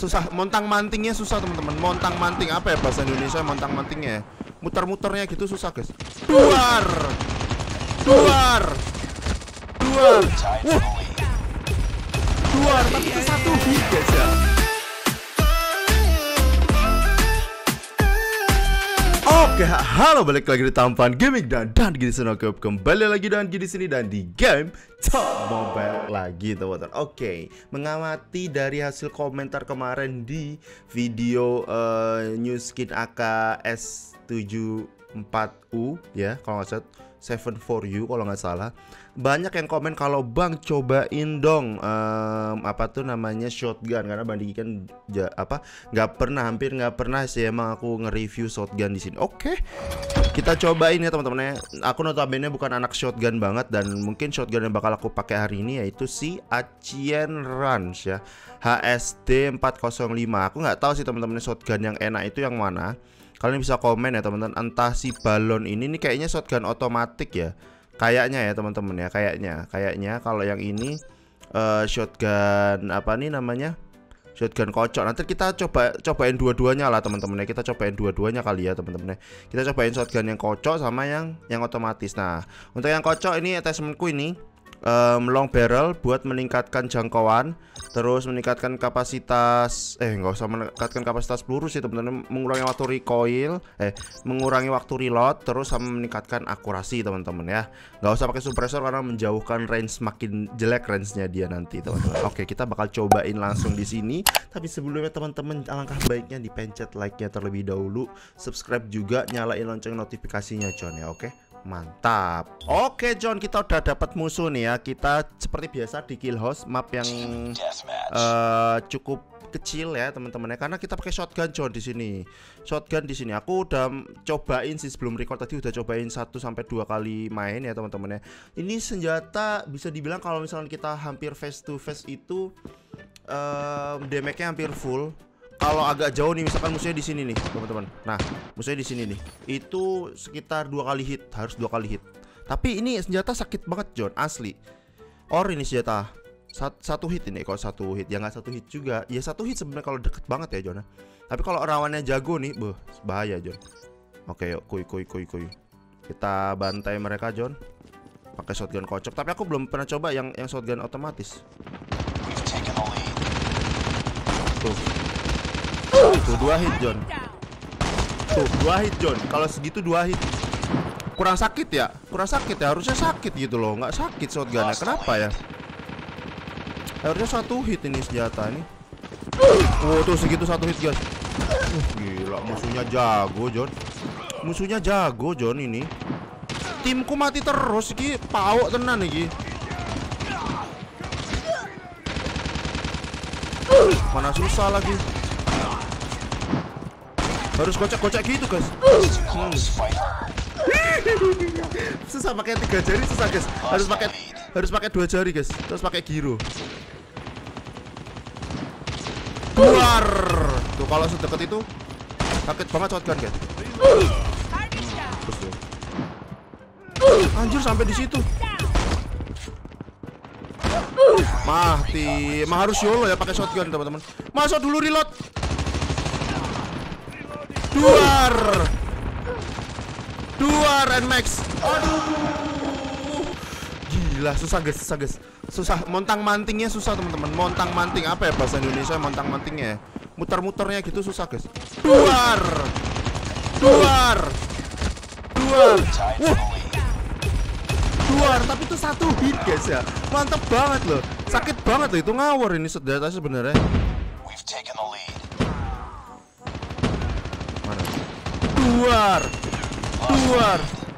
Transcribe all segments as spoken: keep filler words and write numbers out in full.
Susah, montang-mantingnya susah teman-teman. Montang-manting apa ya bahasa Indonesia montang-mantingnya? Muter-muternya gitu susah guys. Duar, duar, duar. Wah, duar. Tapi itu satu hit guys ya. Oke, halo, balik lagi di Tampan Gaming dan dan gini sini oke kembali lagi dan gini sini dan di game Top Mobile lagi teman-teman. Oke, mengamati dari hasil komentar kemarin di video uh, new skin A K S tujuh empat U ya, kalau nggak salah tujuh empat U kalau nggak salah. Banyak yang komen kalau Bang cobain dong um, apa tuh namanya shotgun, karena Bang Diki kan ja, apa nggak pernah hampir nggak pernah sih emang aku nge-review shotgun di sini. Oke, kita cobain ya teman-teman ya. Aku notabene bukan anak shotgun banget dan mungkin shotgun yang bakal aku pakai hari ini yaitu si Achien Range ya, H S D empat nol lima. Aku nggak tahu sih teman-teman shotgun yang enak itu yang mana. Kalian bisa komen ya teman-teman. Entah si balon ini nih kayaknya shotgun otomatik ya. Kayaknya ya teman-teman ya, kayaknya, kayaknya kalau yang ini uh, shotgun apa nih namanya, shotgun kocok. Nanti kita coba cobain dua-duanya lah teman-teman ya. Kita cobain dua-duanya kali ya teman-teman ya. Kita cobain shotgun yang kocok sama yang yang otomatis. Nah, untuk yang kocok ini attachmentku ini um, long barrel buat meningkatkan jangkauan, terus meningkatkan kapasitas, eh nggak usah meningkatkan kapasitas peluru sih teman-teman, mengurangi waktu recoil, eh mengurangi waktu reload, terus sama meningkatkan akurasi teman-teman ya. Nggak usah pakai suppressor karena menjauhkan range, makin jelek range-nya dia nanti teman-teman. Oke, kita bakal cobain langsung di sini. Tapi sebelumnya teman-teman, alangkah baiknya dipencet like-nya terlebih dahulu, subscribe juga, nyalain lonceng notifikasinya John ya. Oke. Mantap. Oke John, kita udah dapat musuh nih ya. Kita seperti biasa di kill house, map yang uh, cukup kecil ya teman-teman ya, karena kita pakai shotgun John di sini. Shotgun di sini aku udah cobain sih sebelum record tadi, udah cobain satu sampai dua kali main ya teman-teman ya. Ini senjata bisa dibilang kalau misalnya kita hampir face to face itu uh, damage-nya hampir full. Kalau agak jauh nih, misalkan musuhnya di sini nih, teman-teman. Nah, musuhnya di sini nih. Itu sekitar dua kali hit, harus dua kali hit. Tapi ini senjata sakit banget, John, asli. Or ini senjata Sat, satu hit ini, kalau satu hit, ya nggak satu hit juga. Ya satu hit sebenarnya kalau deket banget ya, John. Tapi kalau rawannya jago nih, beuh, bahaya, John. Oke, yuk, kuy, kuy, kuy, kuy. Kita bantai mereka, John. Pakai shotgun kocok. Tapi aku belum pernah coba yang yang shotgun otomatis. Tuh. Tuh dua hit John. Tuh dua hit John. Kalau segitu dua hit. Kurang sakit ya? Kurang sakit ya? Harusnya sakit gitu loh. Nggak sakit shotgunnya. Kenapa ya? Harusnya satu hit ini senjata ini. Oh tuh segitu satu hit guys. uh, Gila, musuhnya jago John. Musuhnya jago John ini. Timku mati terus iki. Pau tenan iki. Mana susah lagi. Harus kocak-kocak gitu guys. hmm. Susah pakai tiga jari, susah guys. Harus pakai harus pakai dua jari guys. Terus pakai giro. Keluar. Tuh kalau sedekat itu sakit banget shotgun guys. Terus tuh. Anjir sampai di situ. Mati. Emang harus YOLO ya pakai shotgun teman-teman. Masuk dulu reload. Duar, duar N Max. Aduh, gila susah guys, susah guys, susah. Montang-mantingnya susah teman-teman. Montang-manting apa ya bahasa Indonesia montang-mantingnya? Muter-muternya gitu susah guys. Duar, duar, duar. Wah, duar. Tapi itu satu hit guys ya. Mantap banget loh. Sakit banget loh, itu ngawur ini senjata sebenarnya. Duar, duar.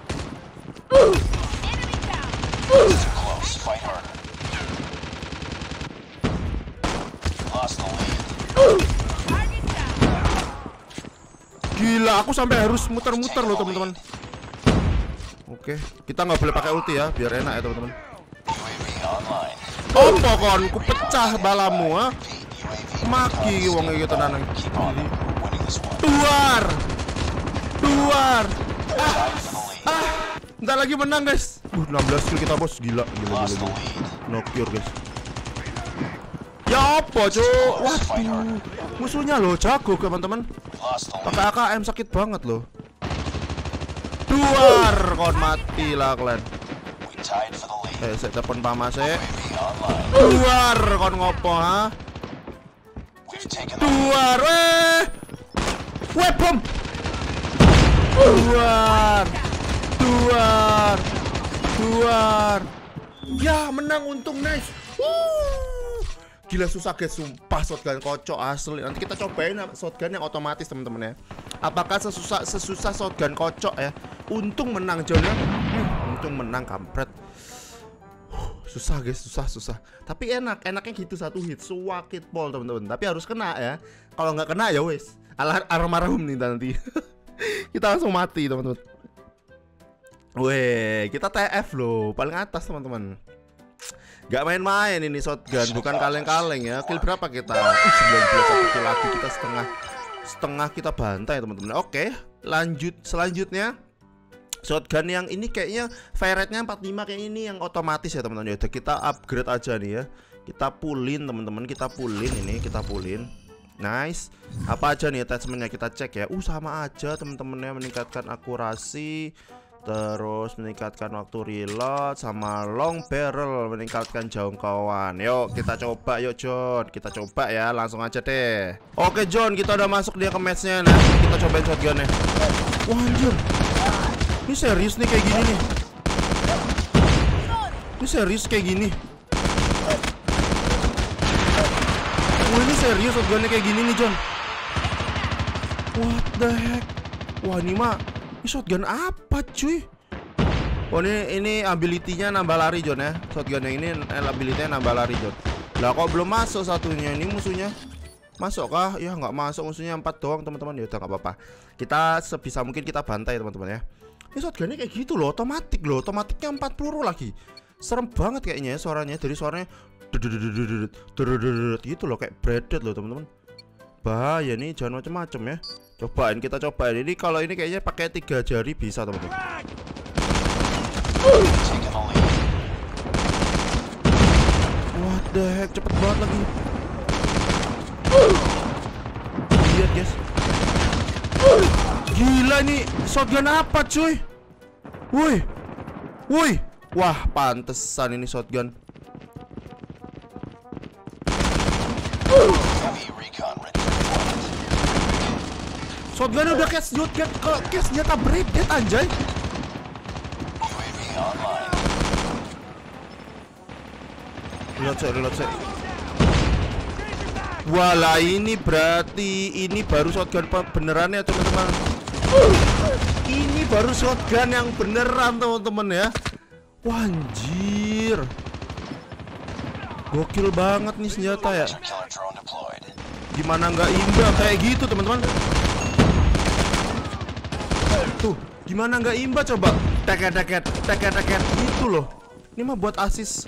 Gila, aku sampai harus muter-muter loh teman-teman. Oke, kita nggak boleh pakai ulti ya, biar enak ya teman-teman. Tompo kon, ku pecah balamu ah. Maki wong iki tenan. Duar. Duar. Ah, ah. Ntar lagi menang guys. Uh, enam belas kill kita bos, gila, gila, gila, gila. No cure guys. Ya apa cuk? Waduh, musuhnya loh jago teman-teman. Pakai A K M sakit banget loh. Duar, kon mati lah kalian. Eh, saya telepon pama saya. Duar, kon ngopo ha? Duar, weh, weh bom. Duar, duar, duar. Ya menang untung nice. Wuh. Gila susah guys, sumpah shotgun kocok asli. Nanti kita cobain shotgun yang otomatis teman-teman ya. Apakah sesusah sesusah shotgun kocok ya? Untung menang John ya. Hmm, untung menang kampret. Huh, susah guys, susah susah. Tapi enak, enaknya gitu satu hit suwakit pol teman-teman. Tapi harus kena ya. Kalau nggak kena ya wes. Almarhum nih nanti. Kita langsung mati teman-teman. Weh, kita T F loh, paling atas teman-teman. Gak main-main ini shotgun, bukan kaleng-kaleng ya. Kill berapa kita? Uh, sembilan belas kill lagi, kita setengah setengah kita bantai teman-teman. Oke, lanjut selanjutnya. Shotgun yang ini kayaknya fire rate-nya empat puluh lima kayak ini yang otomatis ya teman-teman. Ya udah kita upgrade aja nih ya. Kita pullin teman-teman, kita pullin ini, kita pullin. Nice. Apa aja nih attachment-nya kita cek ya. Uh sama aja teman-teman ya, meningkatkan akurasi, terus meningkatkan waktu reload, sama long barrel meningkatkan jangkauan. Yuk kita coba yuk John. Kita coba ya, langsung aja deh. Oke John, kita udah masuk dia ke matchnya. Nah kita cobain shotgunnya. Wah anjir, ini serius nih kayak gini nih. Ini serius kayak gini. Wah ini serius shotgunnya kayak gini nih John. What the heck. Wah ini mah ini shotgun apa cuy? Oh ini ini ability-nya nambah lari John ya. Shotgun yang ini ability-nya nambah lari John. Lah kok belum masuk satunya ini musuhnya? Masuk kah? Ya nggak masuk musuhnya, empat doang teman-teman. Ya udah nggak apa-apa. Kita sebisa mungkin kita bantai teman-teman ya. Ini shotgunnya kayak gitu loh, otomatik loh. Otomatiknya empat peluru lagi. Serem banget kayaknya ya suaranya. Dari suaranya gitu loh, kayak breaded loh teman-teman. Bahaya nih, jangan macam-macam ya. Cobain, kita cobain. Ini kalau ini kayaknya pakai tiga jari bisa teman-teman. What the heck, cepet banget lagi. Lihat guys. Gila nih, shotgun apa cuy? Woi, woi, wah pantesan ini shotgun. Shotgun udah kayak shotgun, kalau kayak senjata breadet anjay. Reload saya, reload saya. Walah ini berarti ini baru shotgun beneran ya teman-teman. Ini baru shotgun yang beneran teman-teman ya. Wah anjir, gokil banget nih senjata ya. Gimana nggak imbang kayak gitu teman-teman? Tuh, gimana nggak imba coba? Teket-teket, teket-teket gitu loh. Ini mah buat asis.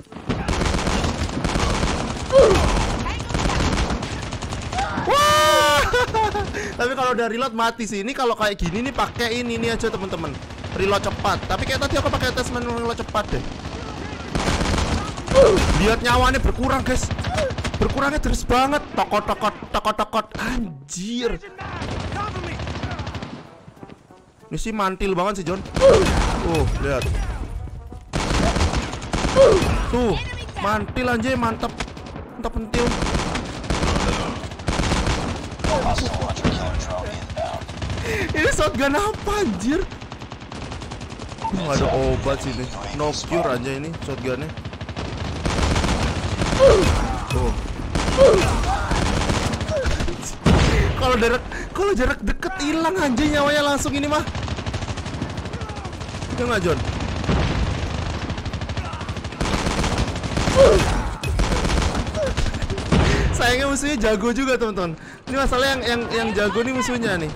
Wah. Tapi kalau udah reload mati sih. Ini kalau kayak gini nih pakai ini nih aja teman-teman. Reload cepat. Tapi kayak tadi aku pakai attachment reload cepat deh. Lihat nyawanya berkurang guys. Berkurangnya terus banget. Tokot-tokot, tokot-tokot. Anjir. Ini sih mantil banget sih John. Tuh, lihat. Tuh, mantil anjay, mantap. Mantap pentil. Ini shotgun apa anjir? Nggak ada obat sih nih. No cure aja ini shotgunnya. Tuh. Kalau jarak kalau jarak deket hilang anjing nyawanya langsung ini mah. Ya nggak John? Sayangnya musuhnya jago juga teman-teman. Ini masalah yang yang yang jago nih musuhnya nih.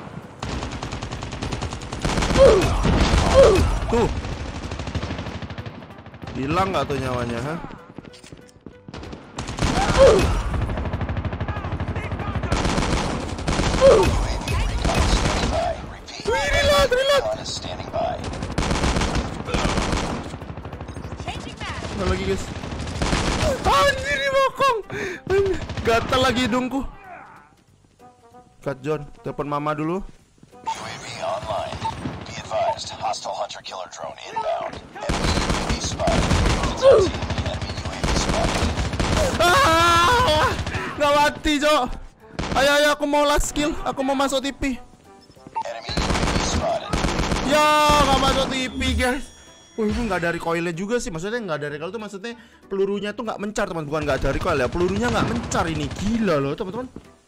Tuh. Hilang nggak tuh nyawanya, ha? Reload, reload. Ada lagi guys. Anjir dibokong. Gatal lagi hidungku. Cut John, telepon mama dulu. U A V online. Be advised, hostile hunter killer drone inbound. Enemy U A V spotted. Enemy U A V spotted. Ah, nggak mati, Cok. Ayo, ayo, aku mau last skill. Aku mau masuk T P. Enemy U A V spotted. Ya, nggak masuk T P, guys. Wah, itu nggak dari coilnya juga sih. Maksudnya nggak dari coil tuh maksudnya pelurunya tuh nggak mencar, teman. Bukan nggak dari coil ya. Pelurunya nggak mencar ini. Gila loh, teman-teman.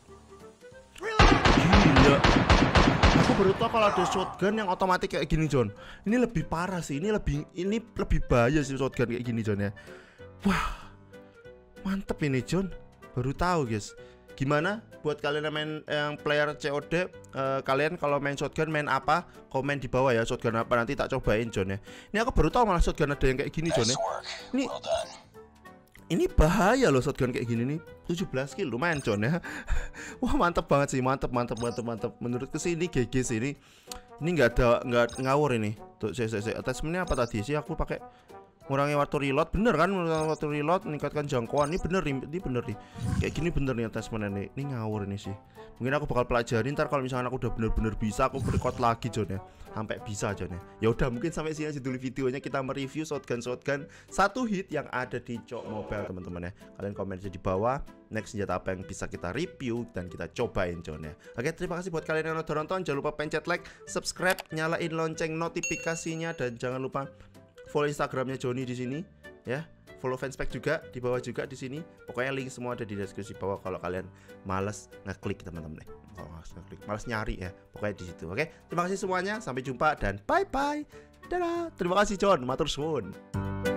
Gila. Aku baru tahu kalau ada shotgun yang otomatis kayak gini, John. Ini lebih parah sih. Ini lebih ini lebih bahaya sih shotgun kayak gini, John ya. Wah. Mantep ini, John. Baru tahu, guys. Gimana buat kalian yang main yang player C O D, uh, kalian kalau main shotgun main apa? Komen di bawah ya, shotgun apa, nanti tak cobain, John ya. Ini aku baru tahu malah shotgun ada yang kayak gini, John ya. Ini Ini bahaya loh shotgun kayak gini nih. tujuh belas kill lumayan, John ya. Wah, mantep banget sih, mantep mantep mantep mantep. Menurutku sih ini G G sih ini. Ini nggak ada nggak ngawur ini. Tuh, saya saya attachmentnya apa tadi sih? Aku pakai ngurangi waktu reload, bener kan? Ngurangi waktu reload, meningkatkan jangkauan. Ini bener, ini bener nih. Kayak gini bener nih attachmentnya nih. Ini ngawur ini sih. Mungkin aku bakal pelajari ntar kalau misalnya aku udah bener-bener bisa, aku record lagi, John ya. Sampai bisa, John ya. Ya udah, mungkin sampai sini aja dulu videonya, kita mereview shotgun-shotgun satu hit yang ada di C O D Mobile, teman-teman ya. Kalian komen aja di bawah next senjata apa yang bisa kita review dan kita cobain, John ya. Oke, terima kasih buat kalian yang udah nonton. Jangan lupa pencet like, subscribe, nyalain lonceng notifikasinya, dan jangan lupa follow Instagramnya Joni di sini ya. Follow fanspage juga di bawah juga di sini. Pokoknya link semua ada di deskripsi bawah kalau kalian males ngeklik, teman-teman. Kalau males ngeklik, males nyari ya. Pokoknya di situ. Oke, terima kasih semuanya. Sampai jumpa dan bye bye. Dadah. Terima kasih, John. Matur suwun.